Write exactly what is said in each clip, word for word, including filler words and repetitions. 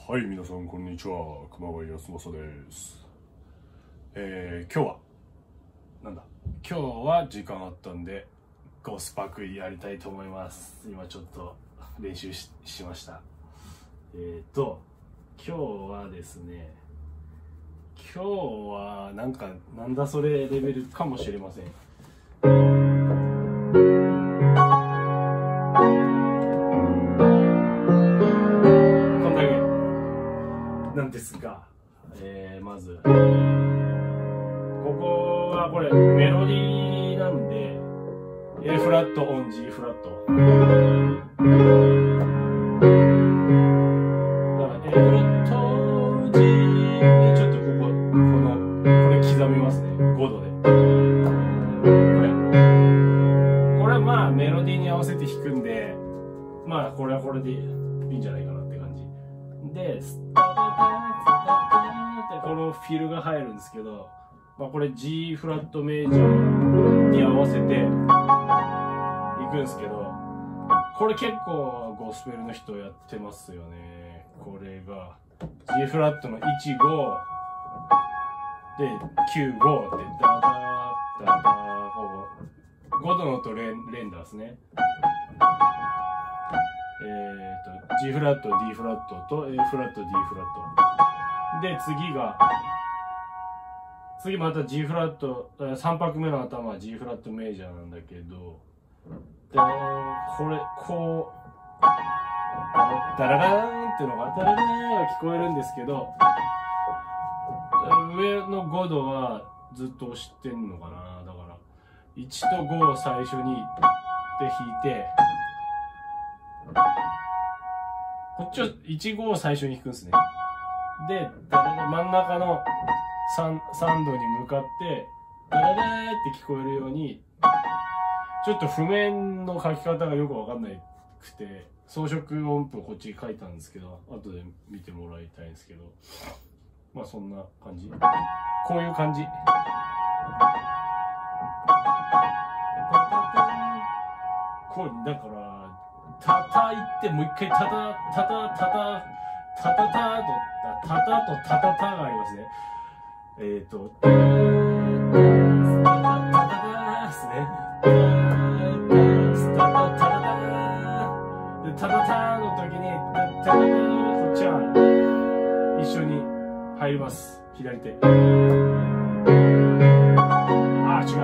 はい、皆さんこんにちは。熊谷康正です。えー、今日はなんだ今日は時間あったんでゴスパクリやりたいと思います。今ちょっと練習 し, しました。えーと今日はですね今日はなんかなんだそれレベルかもしれません。なんですが、えー、まずここはこれメロディーなんで A フラットオン G フラットだから A フラット G でちょっとこここのこれ刻みますね。ごどでこれこれはまあメロディーに合わせて弾くんで、まあこれはこれでいいんじゃないかなって感じで、このフィルが入るんですけど、まあ、これ G フラットメジャーに合わせていくんですけど、これ結構ゴスペルの人やってますよね。これが G フラットのいちごできゅうごってダダダダごどの音連連打ですね。えーと G フラット D フラットと A フラット D フラットで、次が次また G フラットさん拍目の頭は G フラットメジャーなんだけど、でこれこうダララーンっていうのがダララーンが聞こえるんですけど、上のごどはずっと押してんのかな。だからいちとごを最初にで弾いて、こっちをいちごを最初に弾くんですね。で真ん中の 3, 3度に向かってダラダーって聞こえるように、ちょっと譜面の書き方がよく分かんなくて装飾音符をこっちに書いたんですけど、後で見てもらいたいんですけど、まあそんな感じ、こういう感じ。こうだから叩いてもう一回タタタタタタタタタとタタとタタタがありますね。えっとタタタタタですね。タタタタタでタタタの時にタタタこっちは一緒に入ります。左手。ああ違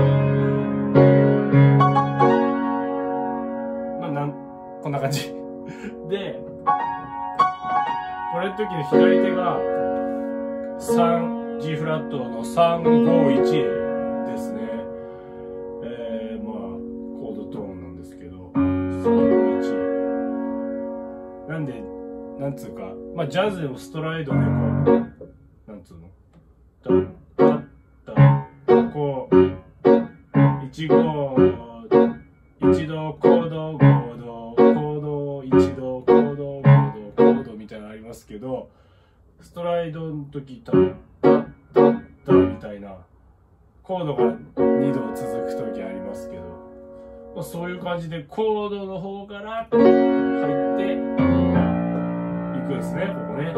う。まあなんこんな感じで、これの時の左手が さんジー フラットのさんごいちですね。えー、まあコードトーンなんですけどさんごいちなんで、なんつうか、まあジャズのストライドでこうなんつうのタッタッタこういちごいちどコードごどコードいちどコードごどコードみたいなのありますけど、ストライドの時タッタッタッタみたいなコードがにど続く時ありますけど、まあ、そういう感じでコードの方から入っていくんですね。ここね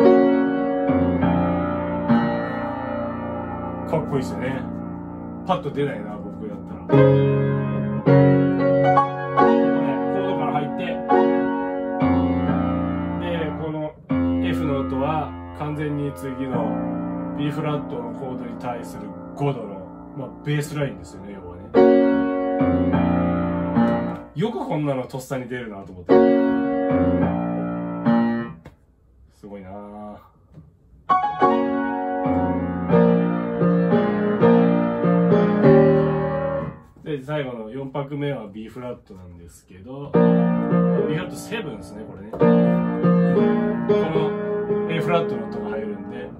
かっこいいですよね。パッと出ないな僕だったら。完全に次の B フラットのコードに対するごどの、まあ、ベースラインですよね、要はね。よくこんなのとっさに出るなと思って。すごいなぁ。で、最後のよん拍目は B フラットなんですけど、B フラットセブンですね、これね。このA フラットの音が入るんで、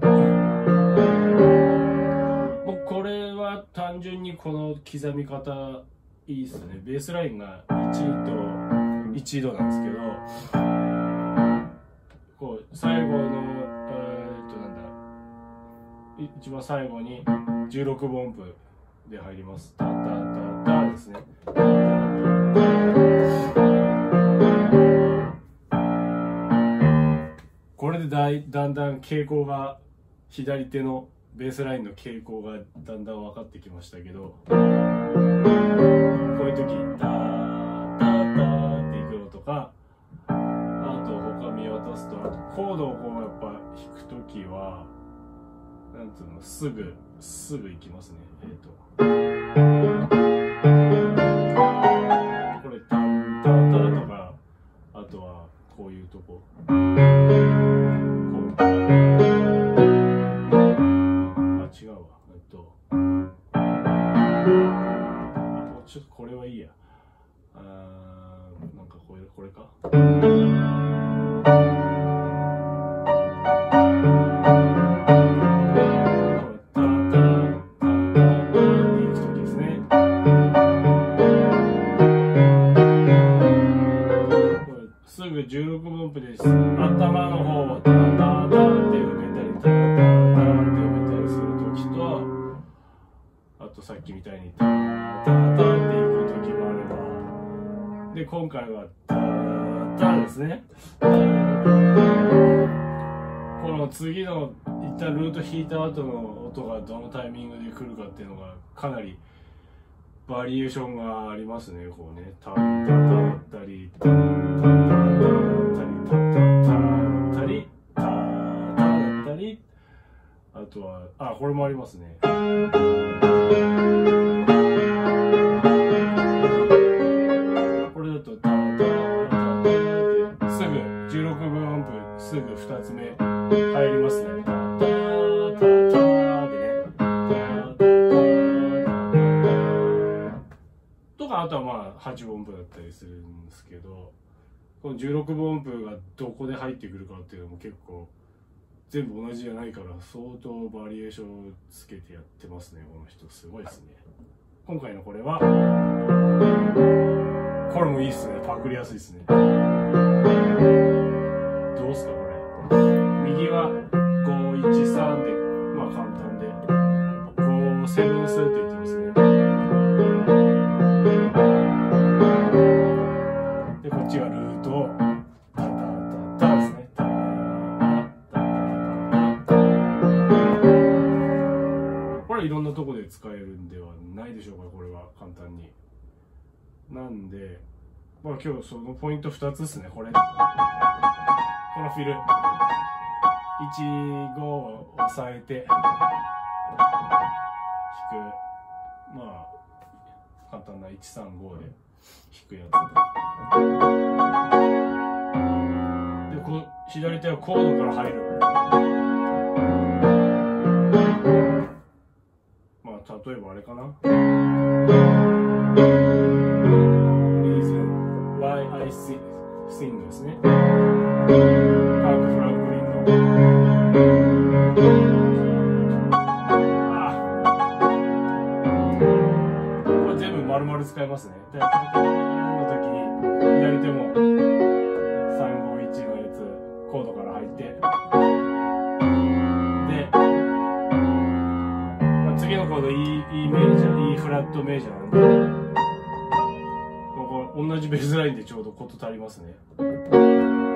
もうこれは単純にこの刻み方いいっすね。ベースラインがいちといちどなんですけど、こう最後のえー、っとなんだ一番最後にじゅうろくぶ音符で入ります。タタタタですね。ここれでだいだんだん傾向が、左手のベースラインの傾向がだんだん分かってきましたけど、こういう時ダーダーダーっていくのとか、あと他見渡すと、あとコードをこうやっぱ弾く時はなんつうの、すぐすぐいきますね。えっとこれタンタンタンとか、あとはこういうとこ、こう、あ、違うわ、えっとあ、もうちょっとこれはいいや。あー、なんかこれこれか。じゅうろく分音符です。頭の方をタタタって埋めたり、タタタって埋めたりするときと、あとさっきみたいにタタタっていくときもあれば、で今回はタタですね。この次の一旦ルート弾いた後の音がどのタイミングで来るかっていうのがかなりバリエーションがありますね。こうね、タンタタったり、タンタタったり、タタタったり、タタったり、あとは、あ、これもありますね。これだとタタタタってすぐじゅうろくぶん音符すぐふたつめ入りますね。あとはまあはちぶん音符だったりするんですけど、このじゅうろくぶん音符がどこで入ってくるかっていうのも結構全部同じじゃないから相当バリエーションをつけてやってますね。この人すごいですね。今回のこれはこれもいいっすね。パクりやすいですね。どうすかこれ。右はごいちさんでまあ簡単で、ごセブンスって言ってますね。でこっちがルートをタタタタですね。タタタタタ。これいろんなとこで使えるんではないでしょうか。これは簡単に。なんで、まあ今日そのポイントふたつですね。これこのフィルいち、ごを押さえて弾く、まあ簡単ないち、さん、ごで弾くやつで、こう左手はコードから入る。まあ例えばあれかな、Why I Sing ですね。カーク・フランクリンのあこれ全部丸々使いますね。で、この時に左手もさんごいちのやつコードから入ってで、まあ、次のコード E, E メジャー E フラットメジャーなんで、同じベースラインでちょうどこと足りますね。こうやってね。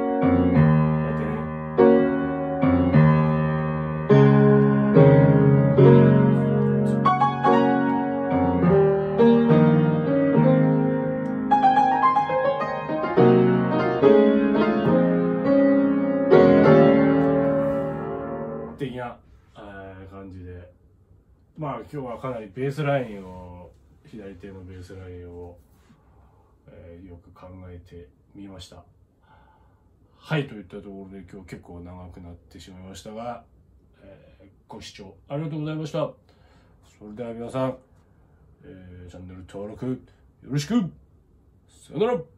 的な感じで、まあ今日はかなりベースラインを、左手のベースラインをえー、よく考えてみました。はい、といったところで今日結構長くなってしまいましたが、えー、ご視聴ありがとうございました。それでは皆さん、えー、チャンネル登録よろしく。さよなら。